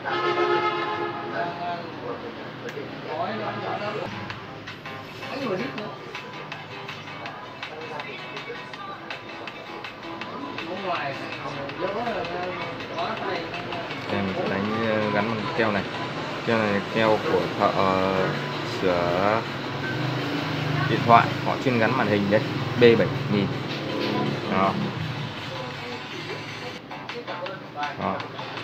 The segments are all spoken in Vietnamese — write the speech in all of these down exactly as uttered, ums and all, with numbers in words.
Đây mình sẽ đánh gắn bằng keo này. Keo này keo của thợ uh, sửa điện thoại, họ chuyên gắn màn hình đấy, B bảy nghìn. Đó. Đó.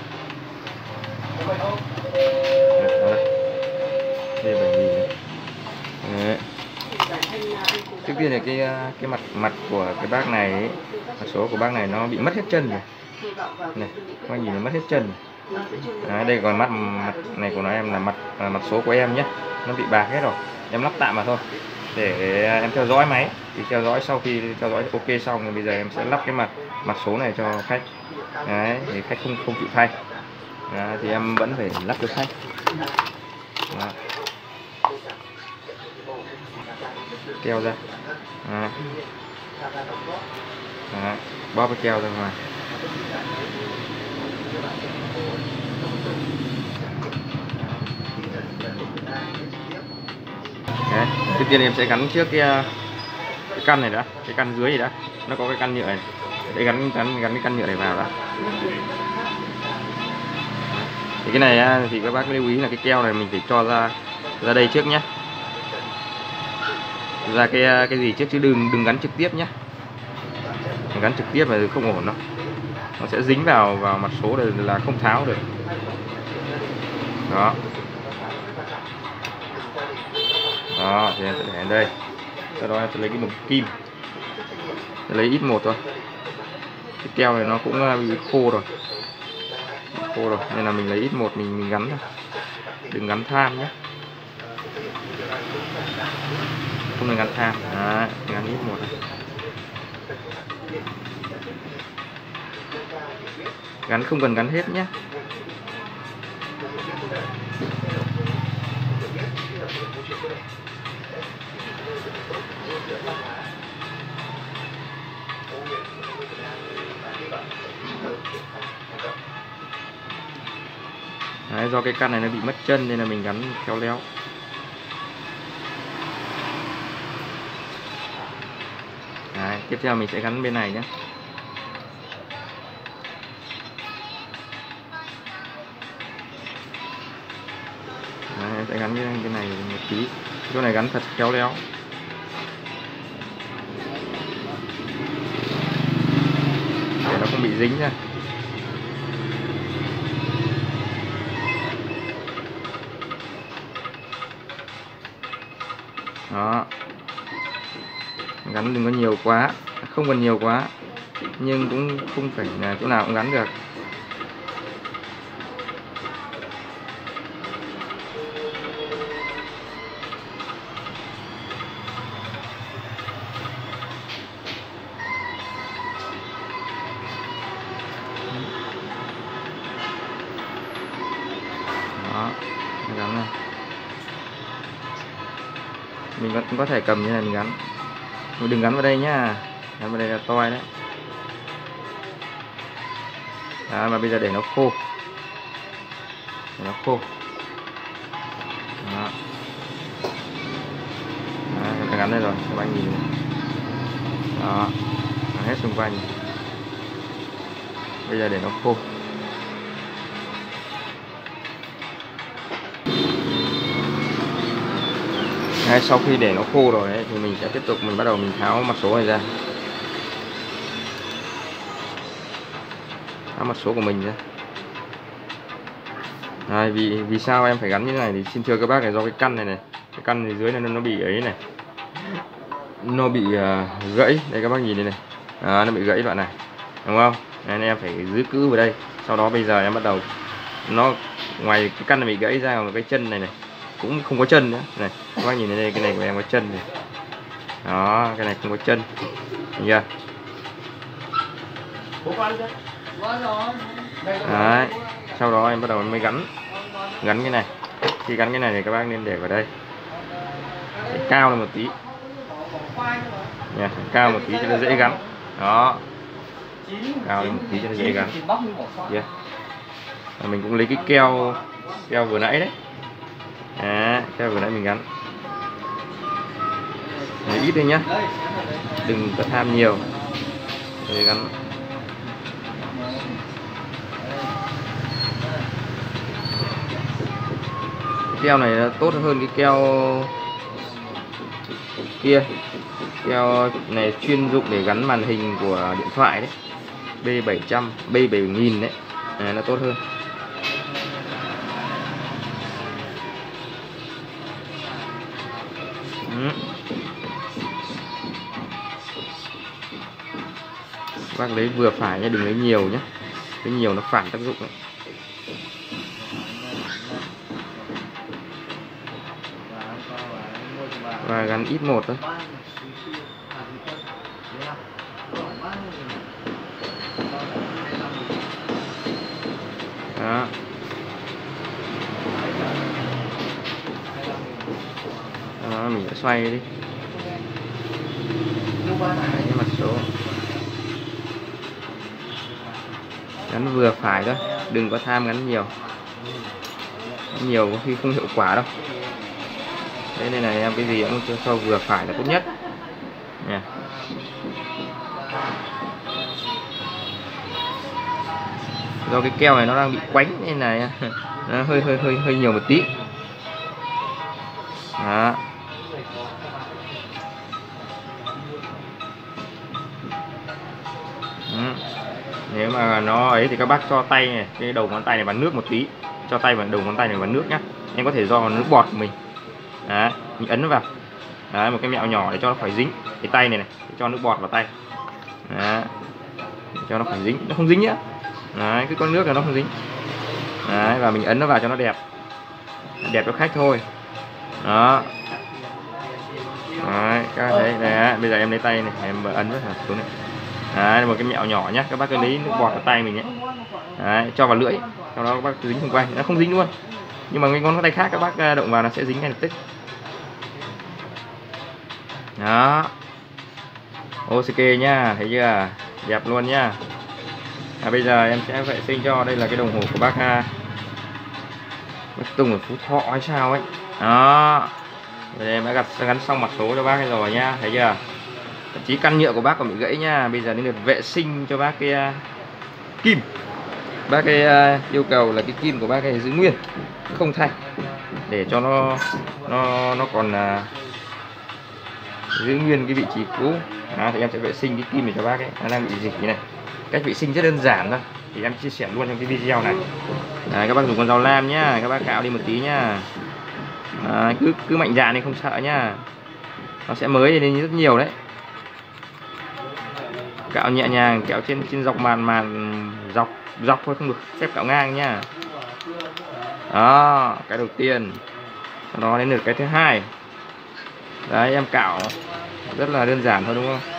B bảy nghìn. Đấy. Trước tiên là cái cái mặt mặt của cái bác này ấy, mặt số của bác này nó bị mất hết chân rồi. Này, các bạn nhìn nó mất hết chân. Đấy, đây còn mặt mặt này của nó em là mặt mặt số của em nhé, nó bị bạc hết rồi, em lắp tạm mà thôi để em theo dõi máy. Thì theo dõi sau khi theo dõi ok xong thì bây giờ em sẽ lắp cái mặt mặt số này cho khách. Đấy, thì khách không không chịu thay. Đấy, thì em vẫn phải lắp cho khách. Đó. Keo ra. Đó. Đó. Bóp cái keo ra ngoài. Đấy. Trước tiên em sẽ gắn trước cái, cái căn này đã, cái căn dưới này đã, nó có cái căn nhựa này, để gắn gắn gắn cái căn nhựa này vào đã. Thì cái này thì các bác lưu ý là cái keo này mình phải cho ra ra đây trước nhé, ra cái cái gì trước chứ đừng đừng gắn trực tiếp nhé, gắn trực tiếp là không ổn đâu, nó sẽ dính vào vào mặt số này là không tháo được. Đó. Đó, thì em sẽ để ở đây. Sau đó em sẽ lấy cái mực kim, sẽ lấy ít một thôi. Cái keo này nó cũng bị khô rồi, khô rồi nên là mình lấy ít một mình mình gắn thôi, đừng gắn than nhé, không nên gắn than. Đấy, gắn ít một này. Gắn không cần gắn hết nhé. Đấy, do cái căn này nó bị mất chân nên là mình gắn khéo léo. Đấy, tiếp theo mình sẽ gắn bên này nhé. Đấy, em sẽ gắn bên này một tí, chỗ này gắn thật khéo léo. Để nó không bị dính ra. Đó, gắn đừng có nhiều quá, không cần nhiều quá nhưng cũng không phải là chỗ nào cũng gắn được. Đó, gắn này. Mình vẫn có thể cầm như này mình gắn, mình đừng gắn vào đây nhá, gắn vào đây là toi đấy. Đó, mà bây giờ để nó khô, để nó khô. Đó. Đó, em đã gắn đây rồi, các bạn nhìn này. Đó, hết xung quanh. Bây giờ để nó khô. Đấy, sau khi để nó khô rồi ấy, thì mình sẽ tiếp tục mình bắt đầu mình tháo mặt số này ra, tháo mặt số của mình ra. Đấy, vì vì sao em phải gắn như thế này thì xin thưa các bác là do cái căn này này, cái căn này dưới này nó bị ấy này, nó bị uh, gãy đây, các bác nhìn đây này. Đó, nó bị gãy đoạn này đúng không, nên em phải giữ cứ vào đây. Sau đó bây giờ em bắt đầu nó ngoài cái căn này bị gãy ra còn cái chân này này cũng không có chân nữa này, các bác nhìn đây, cái này của em có chân này. Đó, cái này không có chân, nhìn chưa? Đấy, sau đó em bắt đầu em mới gắn gắn cái này. Khi gắn cái này thì các bác nên để vào đây, để cao lên một tí nha, cao một tí cho nó dễ gắn. Đó, cao lên một tí cho nó dễ gắn. Yeah. Và mình cũng lấy cái keo keo vừa nãy đấy. À, keo vừa nãy mình gắn. Đấy, ít thôi nhá, đừng có tham nhiều. Để gắn. Keo này nó tốt hơn cái keo kia. Keo này chuyên dụng để gắn màn hình của điện thoại đấy, B bảy trăm, B bảy nghìn đấy. À, nó tốt hơn. Ừ. Bác lấy vừa phải nhé, đừng lấy nhiều nhé. Cái nhiều nó phản tác dụng đấy. Và gắn ít một thôi. Đó. Đó, mình sẽ xoay đi. Cái mặt số gắn vừa phải thôi, đừng có tham gắn nhiều. Nhiều có khi không hiệu quả đâu. Thế nên là em cái gì cũng cho vừa phải là tốt nhất nha. Do cái keo này nó đang bị quánh nên là nó hơi hơi hơi hơi nhiều một tí. Đó. Ừ. Nếu mà nó ấy thì các bác cho tay này, cái đầu ngón tay này vào nước một tí, cho tay vào đầu ngón tay này vào nước nhá. Em có thể do nước bọt của mình. Đấy, mình ấn nó vào. Đấy, một cái mẹo nhỏ để cho nó khỏi dính cái tay này này, để cho nước bọt vào tay. Đấy, để cho nó khỏi dính, nó không dính nhá. Đấy, cái con nước là nó không dính. Đấy, và mình ấn nó vào cho nó đẹp, đẹp cho khách thôi. Đó. Đấy, các bạn thấy đấy, bây giờ em lấy tay này, em ấn nó xuống này. Đấy, một cái mẹo nhỏ nhá, các bác cứ lấy nước bọt vào tay mình nhé. Đấy, cho vào lưỡi, sau đó các bác dính xung quanh, nó không dính luôn. Nhưng mà cái ngón tay khác các bác động vào nó sẽ dính ngay lập tức. Đó. Ok nhá, thấy chưa? Đẹp luôn nhá. À, bây giờ em sẽ vệ sinh cho. Đây là cái đồng hồ của bác bác Tùng ở Phú Thọ hay sao ấy. Đó. Bây giờ em đã gặt gắn xong mặt số cho bác rồi nhá, thấy chưa? Thậm chí căn nhựa của bác còn bị gãy nha. Bây giờ đến lượt vệ sinh cho bác cái uh, kim. Bác cái uh, yêu cầu là cái kim của bác này giữ nguyên, không thay, để cho nó nó nó còn uh, giữ nguyên cái vị trí cũ. Đó, thì em sẽ vệ sinh cái kim này cho bác ấy, nó đang bị dịch như này. Cách vệ sinh rất đơn giản thôi, thì em chia sẻ luôn trong cái video này. Đấy, các bác dùng con dao lam nhá, các bác cạo đi một tí nhá. Đấy, cứ cứ mạnh dạn đi, không sợ nhá, nó sẽ mới lên rất nhiều đấy. Cạo nhẹ nhàng, kéo trên trên dọc màn màn dọc dọc thôi, không được phép cạo ngang nhá. Đó, cái đầu tiên. Sau đó đến lượt cái thứ hai. Đấy, em cạo rất là đơn giản thôi đúng không?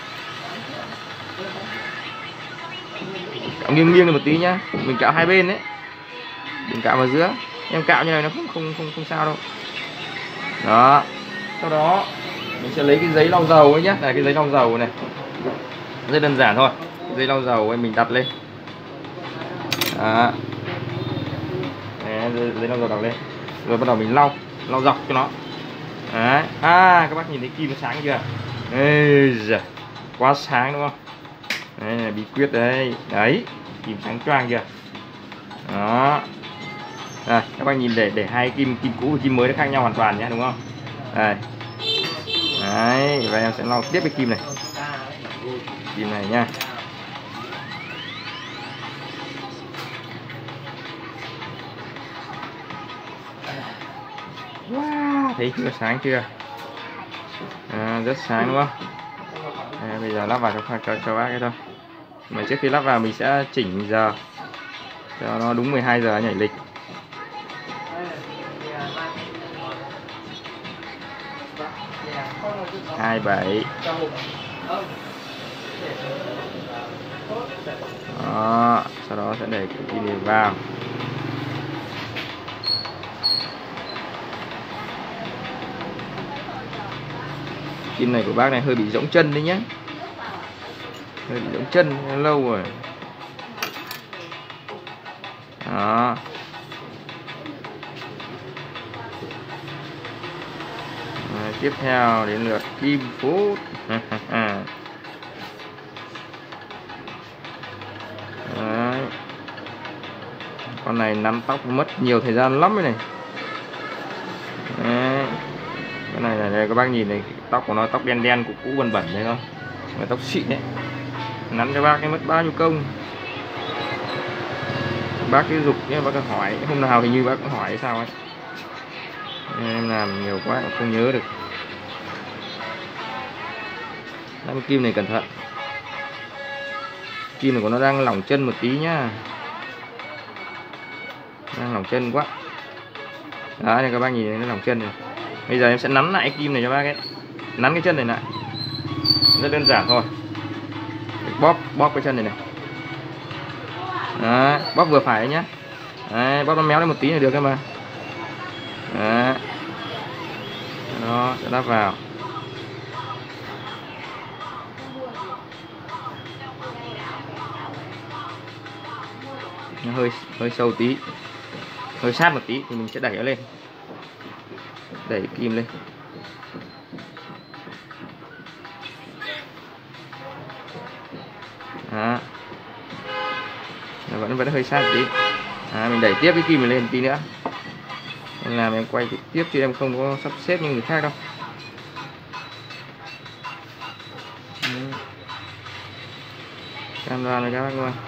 Cạo nghiêng nghiêng một tí nhá, mình cạo hai bên đấy, đừng cạo vào giữa. Em cạo như này nó không không không không sao đâu. Đó. Sau đó mình sẽ lấy cái giấy lau dầu ấy nhá, này cái giấy lau dầu này. Rất đơn giản thôi. Cái giấy lau dầu ấy mình đặt lên. Đó. Đấy, giấy lau dầu đặt lên. Rồi bắt đầu mình lau, lau dọc cho nó. Đấy. À, các bác nhìn thấy kim nó sáng chưa? Ê giời, quá sáng đúng không? Đây là bí quyết đấy. Đấy, kim sáng choang chưa? Đó. Đây, các bác nhìn để để hai kim kim cũ và kim mới nó khác nhau hoàn toàn nhé, đúng không? Đây. Đấy, và em sẽ lau tiếp cái kim này. Kim này nha. Wow, thấy chưa, sáng chưa? À, rất sáng đúng không? À, bây giờ lắp vào cho, cho, cho bác cái thôi. Mà trước khi lắp vào mình sẽ chỉnh giờ cho nó đúng mười hai giờ nhảy lịch. hai bảy. Đó, sau đó sẽ để cái kim này vào. Kim này của bác này hơi bị rỗng chân đấy nhé, hơi bị rỗng chân lâu rồi. Đó. Rồi, tiếp theo đến lượt Kim Phút. Đấy. Con này nắn tóc mất nhiều thời gian lắm đấy này. Đấy. Cái này là đây, các bác nhìn này, tóc của nó tóc đen đen cũ cũ bẩn bẩn đấy không? Là tóc xịn đấy. Nắn cho bác cái mất bao nhiêu công. Bác cứ dục nhé, bác cứ hỏi, hôm nào hình như bác cũng hỏi sao ấy. Em làm nhiều quá không nhớ được. Đâm kim này cẩn thận. Kim này của nó đang lỏng chân một tí nhá. Đang lỏng chân quá. Đó này các bác nhìn nó lỏng chân này. Bây giờ em sẽ nắn lại cái kim này cho bác ấy. Nắn cái chân này lại. Rất đơn giản thôi. Bóp bóp cái chân này này. Đấy, bóp vừa phải nhá. Đấy, bóp nó méo lên một tí là được cơ mà. Đấy. Đó, sẽ đắp vào. Nó hơi hơi sâu tí, hơi sát một tí thì mình sẽ đẩy nó lên, đẩy kim lên. Đó. Nó vẫn vẫn hơi sát một tí. À, mình đẩy tiếp cái kim này lên tí nữa. Nên làm em quay tiếp chứ em không có sắp xếp như người khác đâu. Camera này các bác luôn.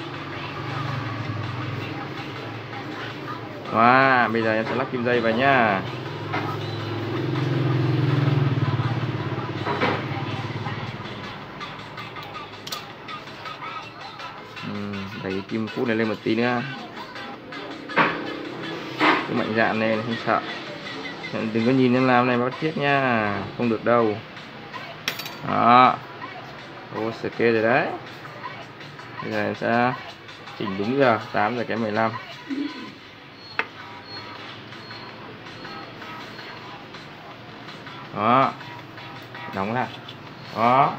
Wow, bây giờ em sẽ lắp kim dây vào nhá. Ừ, đẩy kim phút này lên một tí nữa. Cứ mạnh dạn này không sợ. Đừng có nhìn em làm này bác chết nha, không được đâu. Đó. Ok rồi đấy. Bây giờ em sẽ chỉnh đúng giờ, tám giờ kém mười lăm. Đó. Đóng lại. Đó.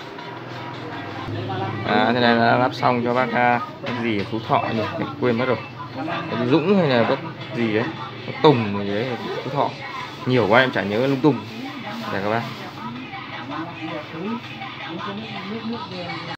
À, thế này là lắp xong cho bác cái gì Phú Thọ nhỉ, em quên mất rồi. Cái Dũng hay là bác gì đấy, bác Tùng gì đấy, Phú Thọ. Nhiều quá em chả nhớ lung tung. Đây các bác.